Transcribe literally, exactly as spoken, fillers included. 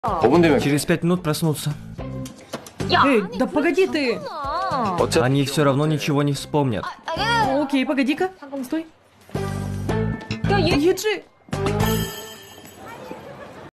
Через пять минут проснутся. Эй, да погоди ты! Они все равно ничего не вспомнят. Окей, погоди-ка. Стой. Еджи!